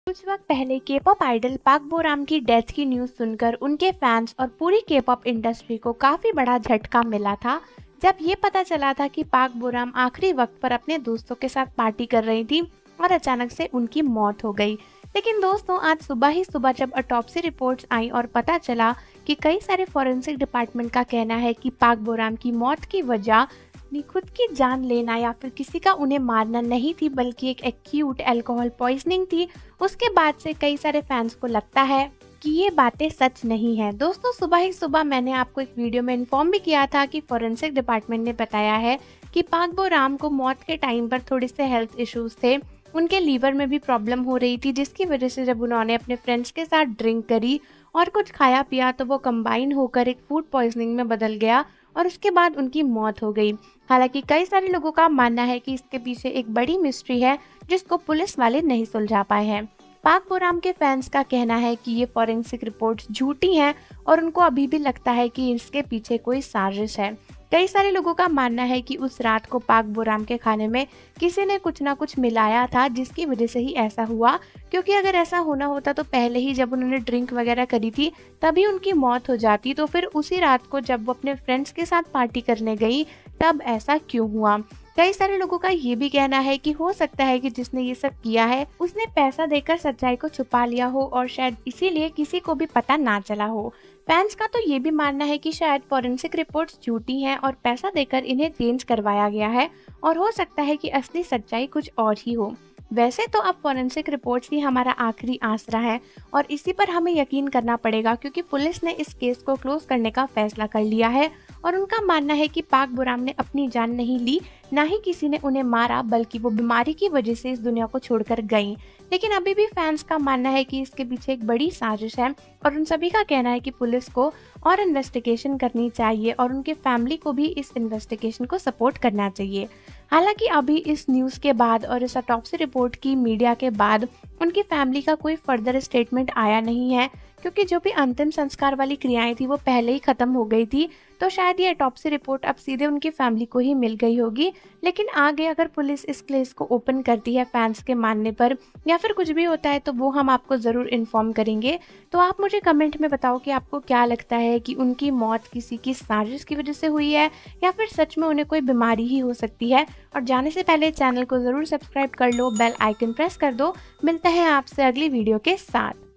कुछ वक्त पहले के-पॉप आइडल पाक बोराम की डेथ की न्यूज सुनकर उनके फैंस और पूरी के-पॉप इंडस्ट्री को काफी बड़ा झटका मिला था जब ये पता चला था कि पाक बोराम आखिरी वक्त पर अपने दोस्तों के साथ पार्टी कर रही थी और अचानक से उनकी मौत हो गई। लेकिन दोस्तों, आज सुबह ही सुबह जब ऑटोप्सी रिपोर्ट्स आई और पता चला कि कई सारे फॉरेंसिक डिपार्टमेंट का कहना है कि पाक बोराम की मौत की वजह खुद की जान लेना या फिर किसी का उन्हें मारना नहीं थी बल्कि एक एक्यूट अल्कोहल पॉइजनिंग थी, उसके बाद से कई सारे फैंस को लगता है कि ये बातें सच नहीं है। दोस्तों, सुबह ही सुबह मैंने आपको एक वीडियो में इन्फॉर्म भी किया था कि फॉरेंसिक डिपार्टमेंट ने बताया है कि पाक बोराम को मौत के टाइम पर थोड़े से हेल्थ इश्यूज थे, उनके लीवर में भी प्रॉब्लम हो रही थी, जिसकी वजह से जब उन्होंने अपने फ्रेंड्स के साथ ड्रिंक करी और कुछ खाया पिया तो वो कंबाइन होकर एक फूड पॉइजनिंग में बदल गया और उसके बाद उनकी मौत हो गई। हालांकि कई सारे लोगों का मानना है कि इसके पीछे एक बड़ी मिस्ट्री है जिसको पुलिस वाले नहीं सुलझा पाए हैं। पाक बोराम के फैंस का कहना है कि ये फॉरेंसिक रिपोर्ट्स झूठी हैं और उनको अभी भी लगता है कि इसके पीछे कोई साजिश है। कई सारे लोगों का मानना है कि उस रात को पाक बोराम के खाने में किसी ने कुछ ना कुछ मिलाया था जिसकी वजह से ही ऐसा हुआ, क्योंकि अगर ऐसा होना होता तो पहले ही जब उन्होंने ड्रिंक वगैरह करी थी तभी उनकी मौत हो जाती। तो फिर उसी रात को जब वो अपने फ्रेंड्स के साथ पार्टी करने गई तब ऐसा क्यों हुआ। कई सारे लोगों का ये भी कहना है कि हो सकता है कि जिसने ये सब किया है उसने पैसा देकर सच्चाई को छुपा लिया हो और शायद इसीलिए किसी को भी पता ना चला हो। फैंस का तो ये भी मानना है कि शायद फॉरेंसिक रिपोर्ट्स झूठी हैं और पैसा देकर इन्हें चेंज करवाया गया है और हो सकता है कि असली सच्चाई कुछ और ही हो। वैसे तो अब फॉरेंसिक रिपोर्ट्स ही हमारा आखिरी आसरा है और इसी पर हमें यकीन करना पड़ेगा, क्योंकि पुलिस ने इस केस को क्लोज करने का फैसला कर लिया है और उनका मानना है कि पाक बोराम ने अपनी जान नहीं ली, ना ही किसी ने उन्हें मारा, बल्कि वो बीमारी की वजह से इस दुनिया को छोड़कर गईं। लेकिन अभी भी फैंस का मानना है कि इसके पीछे एक बड़ी साजिश है और उन सभी का कहना है कि पुलिस को और इन्वेस्टिगेशन करनी चाहिए और उनके फैमिली को भी इस इन्वेस्टिगेशन को सपोर्ट करना चाहिए। हालांकि अभी इस न्यूज़ के बाद और इस ऑटोप्सी रिपोर्ट की मीडिया के बाद उनकी फैमिली का कोई फर्दर स्टेटमेंट आया नहीं है, क्योंकि जो भी अंतिम संस्कार वाली क्रियाएं थी वो पहले ही खत्म हो गई थी। तो शायद ये ऑटोप्सी रिपोर्ट अब सीधे उनकी फैमिली को ही मिल गई होगी। लेकिन आगे अगर पुलिस इस केस को ओपन करती है फैंस के मानने पर या फिर कुछ भी होता है तो वो हम आपको ज़रूर इन्फॉर्म करेंगे। तो आप मुझे कमेंट में बताओ कि आपको क्या लगता है कि उनकी मौत किसी की साजिश की वजह से हुई है या फिर सच में उन्हें कोई बीमारी ही हो सकती है। और जाने से पहले चैनल को ज़रूर सब्सक्राइब कर लो, बेल आइकन प्रेस कर दो। मिलते हैं आपसे अगली वीडियो के साथ।